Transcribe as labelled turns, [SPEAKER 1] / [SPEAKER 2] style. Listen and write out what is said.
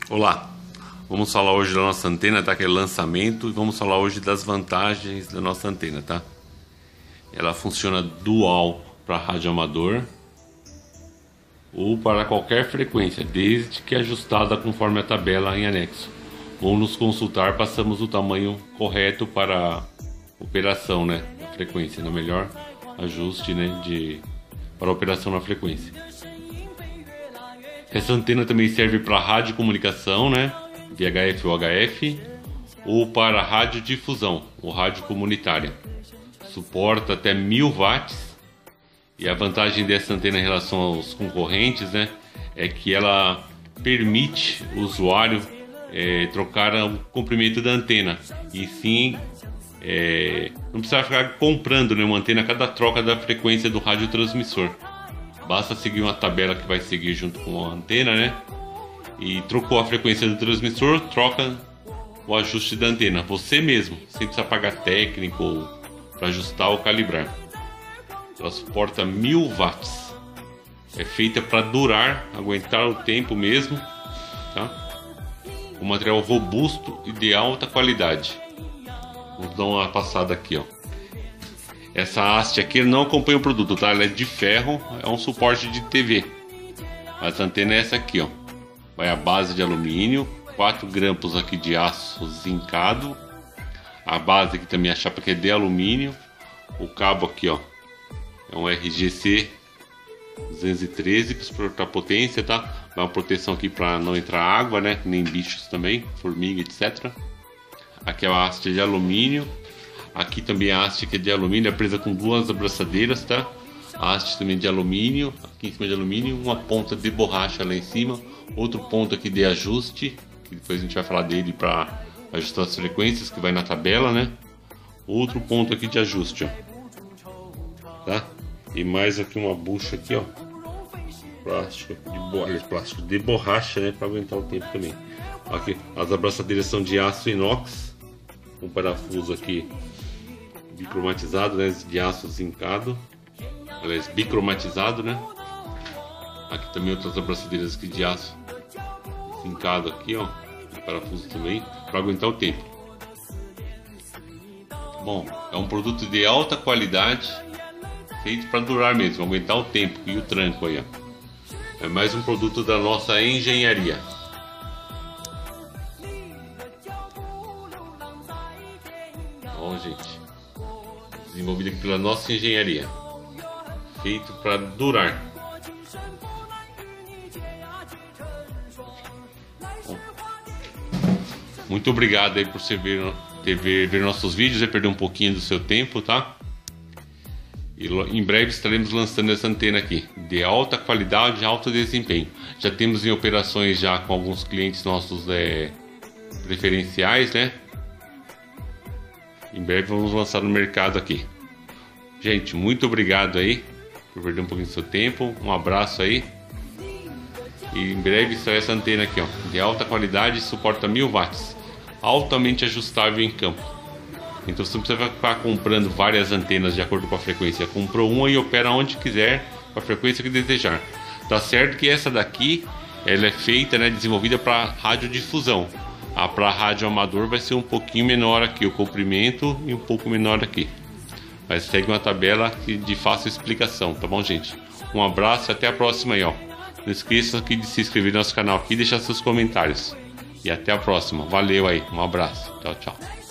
[SPEAKER 1] Olá, vamos falar hoje da nossa antena, tá? Que é lançamento, e vamos falar hoje das vantagens da nossa antena, tá? Ela funciona dual para rádio amador ou para qualquer frequência, desde que ajustada conforme a tabela em anexo. Ou nos consultar, passamos o tamanho correto para a operação, né? A frequência, no melhor ajuste, né? Para a operação na frequência. Essa antena também serve para rádio comunicação, né? VHF ou HF, ou para rádio difusão, ou rádio comunitária. Suporta até 1000 watts. E a vantagem dessa antena em relação aos concorrentes, né? É que ela permite o usuário trocar o comprimento da antena. E sim, não precisa ficar comprando, né, uma antena a cada troca da frequência do radiotransmissor. Basta seguir uma tabela que vai seguir junto com a antena, né? E trocou a frequência do transmissor, troca o ajuste da antena. Você mesmo, sem precisar pagar técnico para ajustar ou calibrar. Ela suporta 1000 watts. É feita para durar, aguentar o tempo mesmo, tá? Um material robusto e de alta qualidade. Vou dar uma passada aqui, ó. Essa haste aqui não acompanha o produto, tá? Ela é de ferro, é um suporte de TV. Mas a antena é essa aqui, ó. Vai a base de alumínio, 4 grampos aqui de aço zincado. A base aqui também, a chapa que é de alumínio. O cabo aqui, ó, é um RGC 213 para suportar potência, tá? Dá uma proteção aqui para não entrar água, né? Nem bichos também, formiga, etc. Aqui é a haste de alumínio. Aqui também a haste que é de alumínio, é presa com 2 abraçadeiras, tá? A haste também de alumínio, aqui em cima de alumínio, uma ponta de borracha lá em cima, outro ponto aqui de ajuste, que depois a gente vai falar dele para ajustar as frequências, que vai na tabela, né? Outro ponto aqui de ajuste, ó. Tá? E mais aqui uma bucha aqui, ó. Plástico de borracha, né? Para aguentar o tempo também. Aqui, as abraçadeiras são de aço inox, um parafuso aqui bicromatizado, né, de aço zincado, aliás, bicromatizado, né? Aqui também outras abraçadeiras aqui de aço zincado aqui, ó, parafuso também, para aguentar o tempo. Bom, é um produto de alta qualidade, feito para durar mesmo, aguentar o tempo e o tranco aí, ó. É mais um produto da nossa engenharia. Bom, gente, desenvolvido aqui pela nossa engenharia, feito para durar. Bom, muito obrigado aí por você ver nossos vídeos e perder um pouquinho do seu tempo, tá? E em breve estaremos lançando essa antena aqui, de alta qualidade e alto desempenho. Já temos em operações já com alguns clientes nossos preferenciais, né? Em breve vamos lançar no mercado aqui. Gente, muito obrigado aí por perder um pouquinho do seu tempo. Um abraço aí. E em breve sai essa antena aqui, ó, de alta qualidade, suporta 1000 watts, altamente ajustável em campo. Então você não precisa ficar comprando várias antenas de acordo com a frequência. Comprou uma e opera onde quiser, com a frequência que desejar. Tá certo que essa daqui, ela é feita, né, desenvolvida para radiodifusão. Para rádio amador vai ser um pouquinho menor aqui o comprimento e um pouco menor aqui. Mas segue uma tabela de fácil explicação, tá bom, gente? Um abraço e até a próxima aí, ó. Não esqueça aqui de se inscrever no nosso canal aqui e deixar seus comentários. E até a próxima. Valeu aí, um abraço. Tchau, tchau.